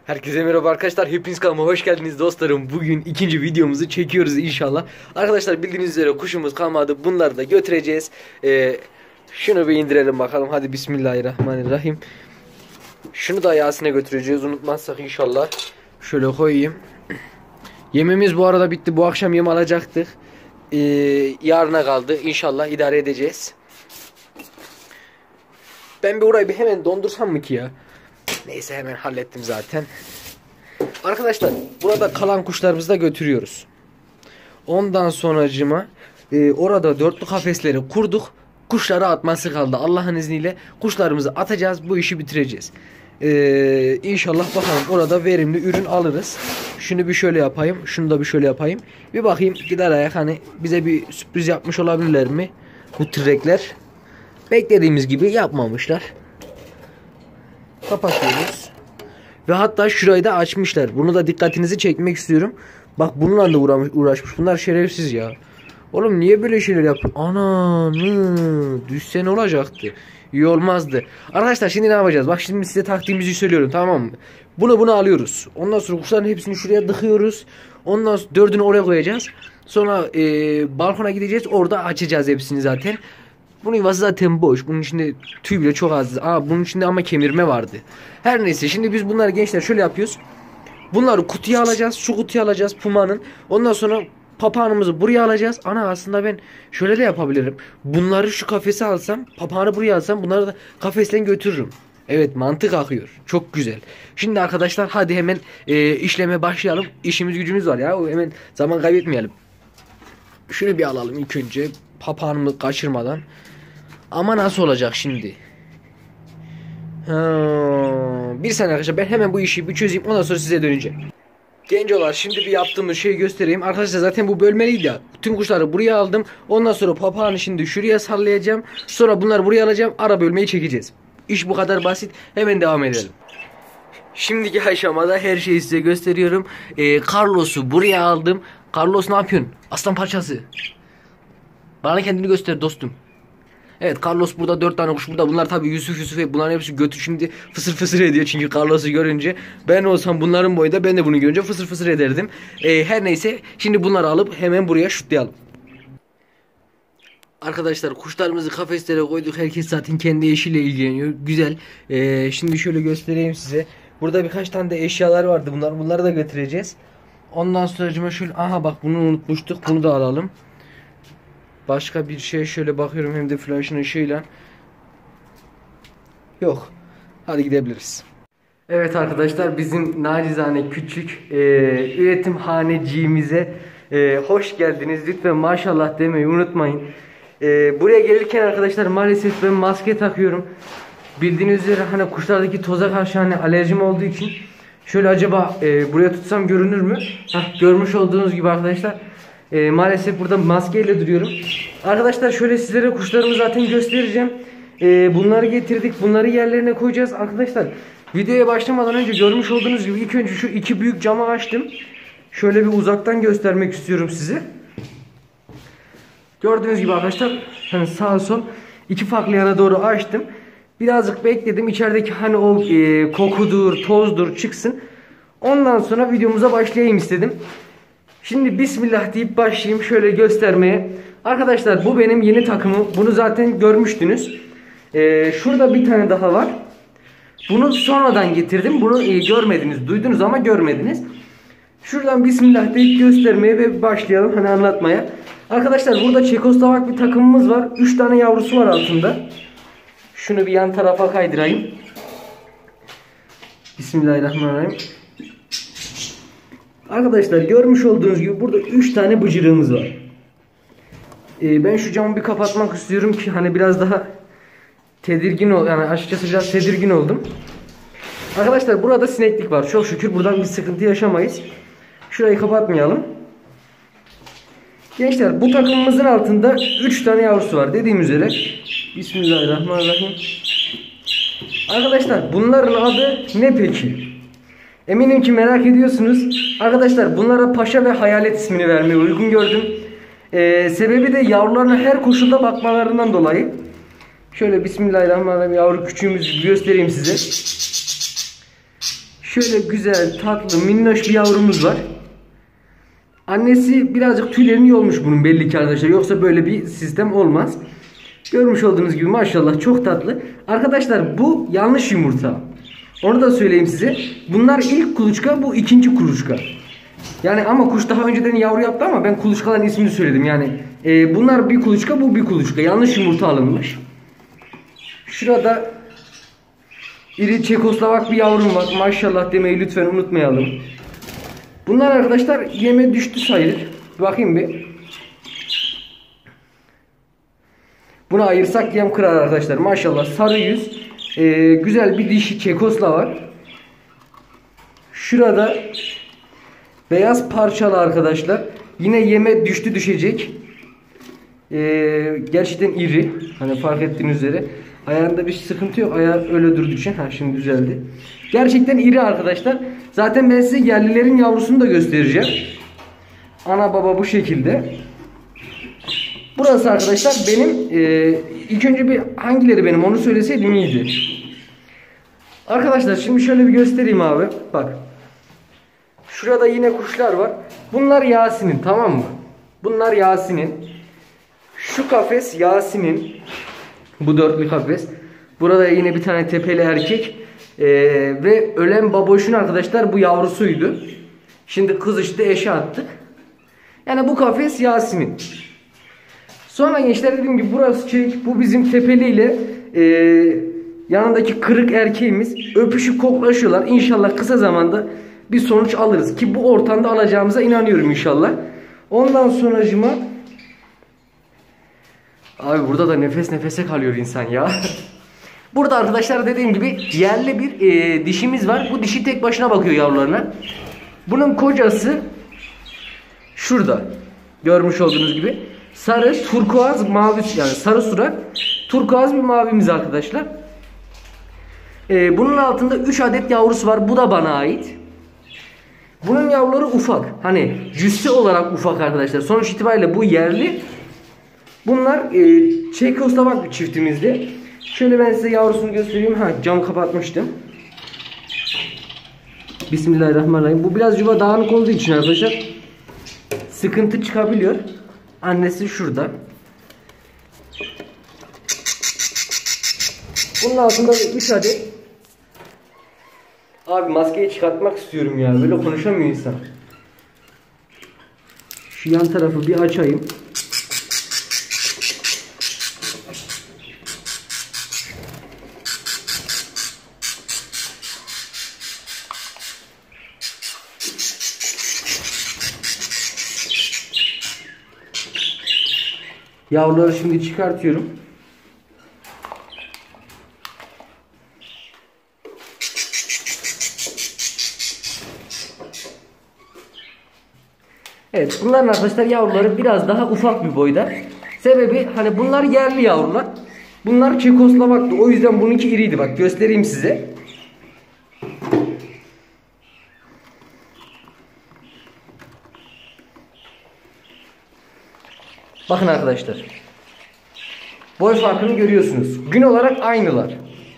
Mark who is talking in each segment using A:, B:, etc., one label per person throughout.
A: Herkese merhaba arkadaşlar, hepiniz kanalıma hoş geldiniz dostlarım. Bugün ikinci videomuzu çekiyoruz inşallah. Arkadaşlar bildiğiniz üzere kuşumuz kalmadı, bunları da götüreceğiz. Şunu bir indirelim bakalım, hadi bismillahirrahmanirrahim. Şunu da Yasin'e götüreceğiz, unutmazsak inşallah. Şöyle koyayım. Yemimiz bu arada bitti, bu akşam yem alacaktık. Yarına kaldı, inşallah idare edeceğiz. Ben bir orayı hemen dondursam mı ki ya? Neyse, hemen hallettim zaten. Arkadaşlar burada kalan kuşlarımızı da götürüyoruz. Ondan sonracıma orada dörtlü kafesleri kurduk. Kuşları atması kaldı. Allah'ın izniyle kuşlarımızı atacağız. Bu işi bitireceğiz. İnşallah bakalım, orada verimli ürün alırız. Şunu bir şöyle yapayım. Şunu da bir şöyle yapayım. Bir bakayım, gider ayak hani bize bir sürpriz yapmış olabilirler mi? Bu trekler. Beklediğimiz gibi yapmamışlar. Kapatıyoruz. Ve hatta şurayı da açmışlar. Bunu da dikkatinizi çekmek istiyorum. Bak, bununla da uğraşmış. Bunlar şerefsiz ya. Oğlum niye böyle şeyler yapıyor? Ananı düşse ne olacaktı? İyi olmazdı. Arkadaşlar şimdi ne yapacağız? Bak şimdi size taktiğimizi söylüyorum, tamam mı? Bunu alıyoruz. Ondan sonra kuşların hepsini şuraya dıkıyoruz. Ondan sonra dördünü oraya koyacağız. Sonra balkona gideceğiz. Orada açacağız hepsini zaten. Bunun yuvası zaten boş. Bunun içinde tüy bile çok az. Bunun içinde ama kemirme vardı. Her neyse, şimdi biz bunları gençler şöyle yapıyoruz. Bunları kutuya alacağız. Şu kutuya alacağız Puma'nın. Ondan sonra papağanımızı buraya alacağız. Aslında ben şöyle de yapabilirim. Bunları şu kafese alsam, papağanı buraya alsam, bunları da kafesten götürürüm. Evet, mantık akıyor. Çok güzel. Şimdi arkadaşlar hadi hemen işleme başlayalım. İşimiz gücümüz var ya. Hemen zaman kaybetmeyelim. Şunu bir alalım ilk önce. Papağanımı kaçırmadan. Ama nasıl olacak şimdi? Bir saniye arkadaşlar, ben hemen bu işi bir çözeyim, ondan sonra size döneceğim. Gencolar, şimdi bir yaptığımız şeyi göstereyim. Arkadaşlar zaten bu bölmeliydi ya. Tüm kuşları buraya aldım. Ondan sonra papağanı şimdi şuraya sallayacağım. Sonra bunları buraya alacağım. Ara bölmeyi çekeceğiz. İş bu kadar basit. Hemen devam edelim. Şimdiki aşamada her şeyi size gösteriyorum. Carlos'u buraya aldım. Carlos ne yapıyorsun? Aslan parçası. Bana kendini göster dostum. Evet, Carlos burada, 4 tane kuş burada. Bunlar tabii Yusuf bunların hepsi götü şimdi fısır fısır ediyor. Çünkü Carlos'u görünce, ben olsam bunların boyunda ben de bunu görünce fısır fısır ederdim. Her neyse, şimdi bunları alıp hemen buraya şutlayalım. Arkadaşlar kuşlarımızı kafeslere koyduk. Herkes zaten kendi eşiyle ilgileniyor. Güzel. Şimdi şöyle göstereyim size. Burada birkaç tane de eşyalar vardı. Bunları da götüreceğiz. Ondan sonra şöyle, aha bak, bunu unutmuştuk. Bunu da alalım. Başka bir şey, şöyle bakıyorum hem de flash'ın ışığıyla. Yok. Hadi gidebiliriz. Evet arkadaşlar, bizim nacizane küçük üretimhaneciğimize hoş geldiniz. Lütfen maşallah demeyi unutmayın. Buraya gelirken arkadaşlar maalesef ben maske takıyorum. Bildiğiniz üzere hani kuşlardaki toza karşı hani alerjim olduğu için. Şöyle acaba buraya tutsam görünür mü? Görmüş olduğunuz gibi arkadaşlar. Maalesef burada maskeyle duruyorum. Arkadaşlar şöyle sizlere kuşlarımı zaten göstereceğim. Bunları getirdik. Bunları yerlerine koyacağız. Arkadaşlar videoya başlamadan önce görmüş olduğunuz gibi ilk önce şu iki büyük camı açtım. Şöyle bir uzaktan göstermek istiyorum size. Gördüğünüz gibi arkadaşlar hani sağ sol iki farklı yana doğru açtım. Birazcık bekledim. İçerideki hani o kokudur, tozdur çıksın. Ondan sonra videomuza başlayayım istedim. Şimdi bismillah deyip başlayayım şöyle göstermeye. Arkadaşlar bu benim yeni takımım. Bunu zaten görmüştünüz. Şurada bir tane daha var. Bunu sonradan getirdim. Bunu görmediniz, duydunuz ama görmediniz. Şuradan bismillah deyip göstermeye ve başlayalım hani anlatmaya. Arkadaşlar burada Çekoslovak bir takımımız var. 3 tane yavrusu var altında. Şunu bir yan tarafa kaydırayım. Bismillahirrahmanirrahim. Arkadaşlar görmüş olduğunuz gibi burada 3 tane bıcırığımız var. Ben şu camı bir kapatmak istiyorum ki hani biraz daha tedirgin ol, yani açıkçası biraz tedirgin oldum. Arkadaşlar burada sineklik var. Çok şükür buradan bir sıkıntı yaşamayız. Şurayı kapatmayalım. Gençler bu takımımızın altında 3 tane yavrusu var dediğim üzere. Bismillahirrahmanirrahim. Arkadaşlar bunların adı ne peki? Eminim ki merak ediyorsunuz. Arkadaşlar bunlara Paşa ve Hayalet ismini vermeyi uygun gördüm. Sebebi de yavrularına her koşulda bakmalarından dolayı. Şöyle bismillahirrahmanirrahim yavru küçüğümüzü göstereyim size. Şöyle güzel, tatlı, minnoş bir yavrumuz var. Annesi birazcık tüylerini yolmuş bunun belli ki arkadaşlar. Yoksa böyle bir sistem olmaz. Görmüş olduğunuz gibi maşallah çok tatlı. Arkadaşlar bu yanlış yumurta. Onu da söyleyeyim size. Bunlar ilk kuluçka, bu ikinci kuluçka. Yani ama kuş daha önceden yavru yaptı ama ben kuluçkaların ismini söyledim. Yani bunlar bir kuluçka, bu bir kuluçka. Yanlış yumurta alınmış. Şurada iri Çekoslovak bir yavrum var. Maşallah demeyi lütfen unutmayalım. Bunlar arkadaşlar yeme düştü sayılır. Bakayım bir. Bunu ayırsak yem kırar arkadaşlar. Maşallah sarı yüz. Güzel bir dişi Çekoslovak. Şurada beyaz parçalı arkadaşlar. Yine yeme düştü düşecek. Gerçekten iri. Hani fark ettiğiniz üzere. Ayağında bir sıkıntı yok. Ayağı öyle durduğu için. Ha şimdi düzeldi. Gerçekten iri arkadaşlar. Zaten ben size yerlilerin yavrusunu da göstereceğim. Ana baba bu şekilde. Burası arkadaşlar benim ilk önce bir hangileri benim onu söyleseydim iyiydi. Arkadaşlar şimdi şöyle bir göstereyim abi. Bak. Şurada yine kuşlar var. Bunlar Yasin'in, tamam mı? Bunlar Yasin'in. Şu kafes Yasin'in. Bu dörtlü kafes. Burada yine bir tane tepeli erkek. Ve ölen baboşun arkadaşlar bu yavrusuydu. Şimdi kızıştı, eşe attık. Yani bu kafes Yasin'in. Sonra gençler dediğim gibi burası çelik. Bu bizim tepeliyle yanındaki kırık erkeğimiz. Öpüşüp koklaşıyorlar. İnşallah kısa zamanda bir sonuç alırız. Ki bu ortamda alacağımıza inanıyorum inşallah. Ondan sonracıma abi burada da nefes nefese kalıyor insan ya. Burada arkadaşlar dediğim gibi yerli bir dişimiz var. Bu dişi tek başına bakıyor yavrularına. Bunun kocası şurada. Görmüş olduğunuz gibi. Sarı, turkuaz, mavi, yani sarı surat, turkuaz bir mavimiz arkadaşlar. Bunun altında 3 adet yavrusu var. Bu da bana ait. Bunun yavruları ufak. Hani cüssü olarak ufak arkadaşlar. Sonuç itibariyle bu yerli. Bunlar Çekoslovak bir çiftimizdi. Şöyle ben size yavrusunu göstereyim. Ha, cam kapatmıştım. Bismillahirrahmanirrahim. Bu biraz yuva dağınık olduğu için arkadaşlar sıkıntı çıkabiliyor. Annesi şurada. Bunun altında 3 adet. Abi maskeyi çıkartmak istiyorum ya. Böyle konuşamıyor insan. Şu yan tarafı bir açayım. Yavruları şimdi çıkartıyorum. Evet, bunların arkadaşlar yavruları biraz daha ufak bir boyda. Sebebi hani bunlar yerli yavrular. Bunlar Çekoslovaktı. O yüzden bununki iriydi. Bak göstereyim size. Bakın arkadaşlar. Boy farkını görüyorsunuz. Gün olarak aynılar.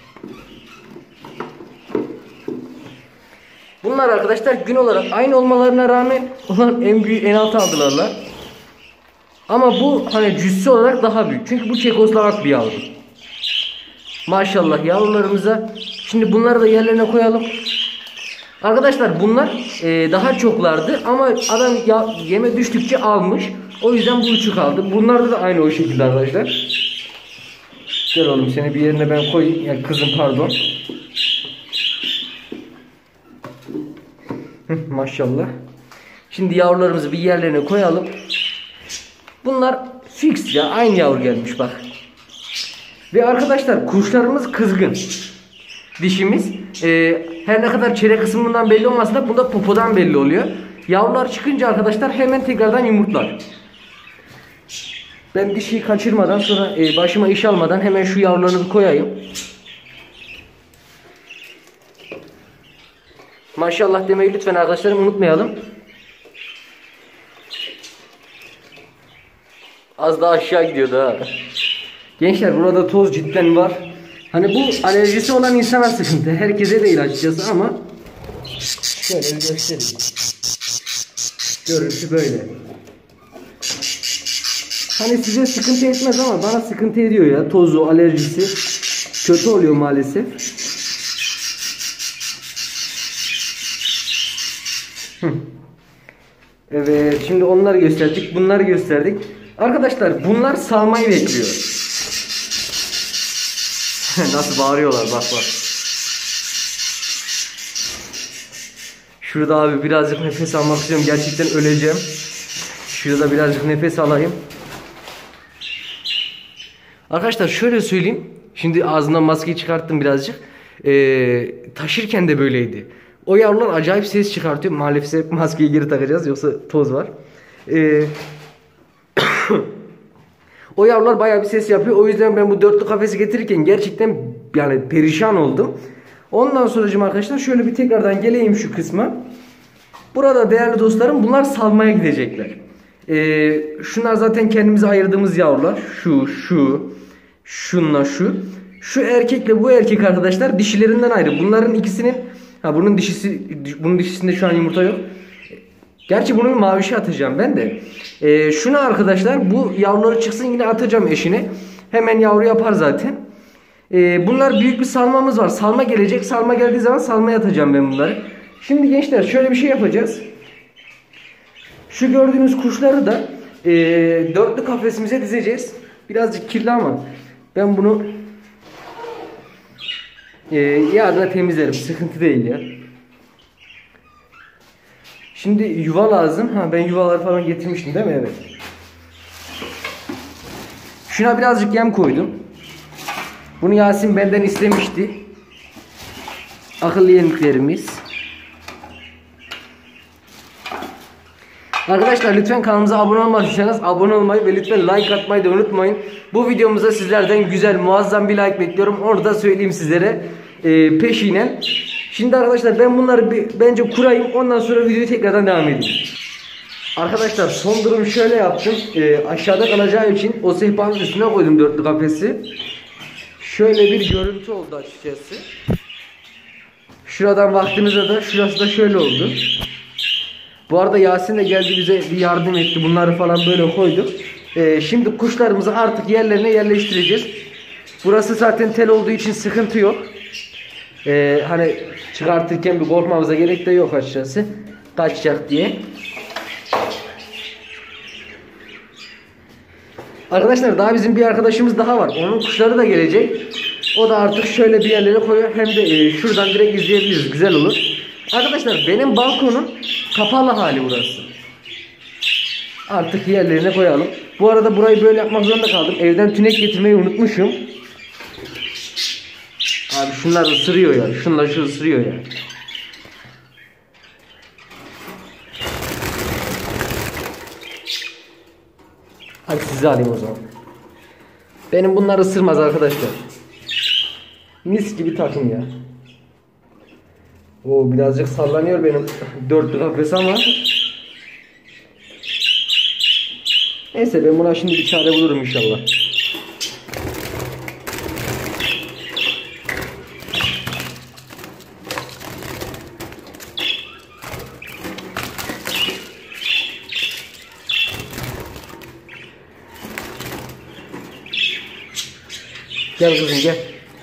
A: Bunlar arkadaşlar gün olarak aynı olmalarına rağmen onlar en büyük en altı aldılarlar. Ama bu hani cüssü olarak daha büyük. Çünkü bu Çekoslovak bir yavru. Maşallah yavrularımıza. Şimdi bunları da yerlerine koyalım. Arkadaşlar bunlar daha çoklardı ama adam yeme düştükçe almış. O yüzden bu üçü kaldı. Bunlarda da aynı o şekilde arkadaşlar. Gel oğlum seni bir yerine ben koyayım. Yani kızım pardon. Maşallah. Şimdi yavrularımızı bir yerlerine koyalım. Bunlar fix ya. Aynı yavru gelmiş bak. Ve arkadaşlar kuşlarımız kızgın. Dişimiz. Her ne kadar çene kısmından belli olmasa da bunda popodan belli oluyor. Yavrular çıkınca arkadaşlar hemen tekrardan yumurtlar. Ben dişiyi kaçırmadan sonra başıma iş almadan hemen şu yavrularını koyayım. Maşallah demeyi lütfen arkadaşlarım unutmayalım. Az daha aşağı gidiyordu ha. Gençler burada toz cidden var. Hani bu alerjisi olan insana sıkıntı. Herkese değil açıkçası ama Şöyle bir göstereyim. Görüntü böyle. Hani size sıkıntı etmez ama bana sıkıntı ediyor ya. Tozu, alerjisi kötü oluyor maalesef. Evet, şimdi onları gösterdik, bunları gösterdik. Arkadaşlar bunlar salmayı bekliyor. Nasıl bağırıyorlar, bak bak. Şurada abi birazcık nefes almak istiyorum. Gerçekten öleceğim. Şurada birazcık nefes alayım. Arkadaşlar şöyle söyleyeyim. Şimdi ağzından maskeyi çıkarttım birazcık. Taşırken de böyleydi. O yavrular acayip ses çıkartıyor. Maalesef maskeyi geri takacağız, yoksa toz var. O yavrular bayağı bir ses yapıyor. O yüzden ben bu dörtlü kafesi getirirken gerçekten yani perişan oldum. Ondan sonracığım arkadaşlar şöyle bir tekrardan geleyim şu kısma. Burada değerli dostlarım, bunlar salmaya gidecekler. Şunlar zaten kendimize ayırdığımız yavrular. Şunla şu. Şu erkekle bu erkek arkadaşlar dişilerinden ayrı. Bunların ikisinin bunun dişisinde şu an yumurta yok. Gerçi bunu mavişe atacağım ben de. Şuna arkadaşlar, bu yavruları çıksın yine atacağım eşine. Hemen yavru yapar zaten. Bunlar büyük bir salmamız var. Salma gelecek. Salma geldiği zaman salmaya atacağım ben bunları. Şimdi gençler şöyle bir şey yapacağız. Şu gördüğünüz kuşları da dörtlü kafesimize dizeceğiz. Birazcık kirli ama ben bunu yarına temizlerim. Sıkıntı değil ya. Şimdi yuva lazım. Ben yuvaları falan getirmiştim değil mi? Evet. Şuna birazcık yem koydum. Bunu Yasin benden istemişti. Akıllı yemliklerimiz. Arkadaşlar lütfen kanalımıza abone olmadıysanız abone olmayı ve lütfen like atmayı da unutmayın. Bu videomuza sizlerden güzel, muazzam bir like bekliyorum. Onu da söyleyeyim sizlere peşinen. Şimdi arkadaşlar ben bunları bence kurayım. Ondan sonra videoyu tekrardan devam edeyim. Arkadaşlar son durum şöyle yaptım. Aşağıda kalacağı için o sehpanın üstüne koydum dörtlü kafesi. Şöyle bir görüntü oldu açıkçası. Şuradan baktığınızda da şurası da şöyle oldu. Bu arada Yasin de geldi, bize bir yardım etti. Bunları falan böyle koyduk. Şimdi kuşlarımızı artık yerlerine yerleştireceğiz. Burası zaten tel olduğu için sıkıntı yok. Hani çıkartırken bir korkmamıza gerek de yok açıkçası. Kaçacak diye. Arkadaşlar daha bizim bir arkadaşımız daha var. Onun kuşları da gelecek. O da artık şöyle bir yerlere koyuyor. Hem de şuradan direkt izleyebiliriz. Güzel olur. Arkadaşlar benim balkonun kapalı hali burası. Artık yerlerine koyalım. Bu arada burayı böyle yapmak zorunda kaldım. Evden tünek getirmeyi unutmuşum. Abi şunlar ısırıyor ya. Şunlar şu ısırıyor ya. Hadi sizi alayım o zaman. Benim bunlar ısırmaz arkadaşlar. Mis gibi takım ya. O birazcık sallanıyor benim dörtlü kafes ama. Neyse ben buna şimdi bir çare bulurum inşallah. Gel kızım gel.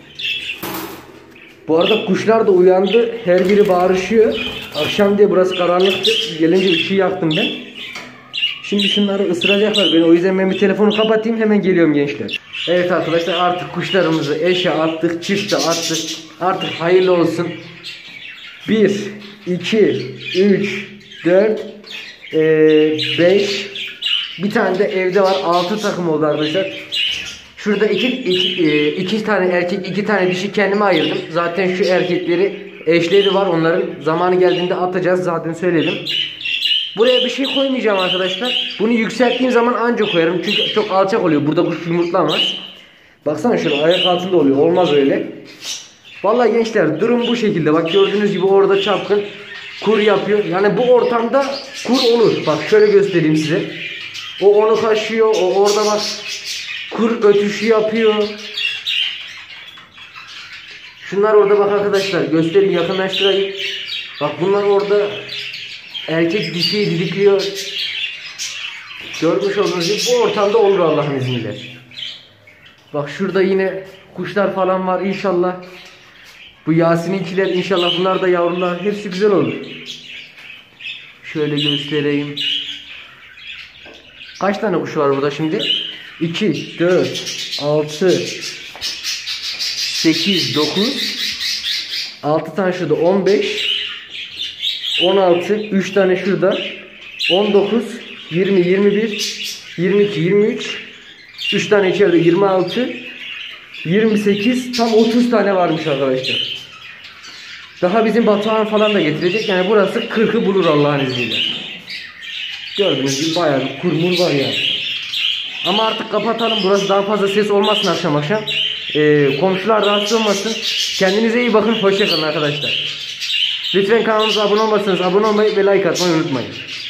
A: Bu arada kuşlar da uyandı. Her biri bağırışıyor. Akşam diye burası karanlıktı. Gelince ışığı yaktım ben. Şimdi şunları ısıracaklar beni. O yüzden ben bir telefonu kapatayım. Hemen geliyorum gençler. Evet arkadaşlar, artık kuşlarımızı eşe attık. Çifte attık. Artık hayırlı olsun. 1, 2, 3, 4, 5. Bir tane de evde var. 6 takım oldu arkadaşlar. Şurada iki tane erkek, 2 tane dişi kendime ayırdım. Zaten şu erkekleri, eşleri var. Onların zamanı geldiğinde atacağız. Zaten söyledim. Buraya bir şey koymayacağım arkadaşlar. Bunu yükselttiğim zaman anca koyarım. Çünkü çok alçak oluyor. Burada kuş yumurtlamaz. Baksana şuna, ayak altında oluyor. Olmaz öyle. Vallahi gençler durum bu şekilde. Bak gördüğünüz gibi orada çapkın kur yapıyor. Yani bu ortamda kur olur. Bak şöyle göstereyim size. O onu kaşıyor. O orada bak kur ötüşü yapıyor. Şunlar orada bak arkadaşlar. Göstereyim, yakınlaştırayım. Bak bunlar orada erkek dişiyi didikliyor. Görmüş olduğunuz gibi bu ortamda olur Allah'ın izniyle. Bak şurada yine kuşlar falan var inşallah. Bu Yasin'inkiler inşallah, bunlar da yavrular. Hepsi güzel olur. Şöyle göstereyim. Kaç tane kuş var burada şimdi? 2, 4, 6, 8, 9, 6 tane şurada, 15, 16, 3 tane şurada, 19, 20, 21, 22, 23, 3 tane içeride, 26, 28, tam 30 tane varmış arkadaşlar. Daha bizim Batuhan falan da getirecek. Yani burası 40'ı bulur Allah'ın izniyle. Gördüğünüz gibi bayağı bir kurmur var yani. Ama artık kapatalım. Burası daha fazla ses olmasın akşam akşam. Komşular rahatsız olmasın. Kendinize iyi bakın. Hoşça kalın arkadaşlar. Lütfen kanalımıza abone olmasanız abone olmayı ve like atmayı unutmayın.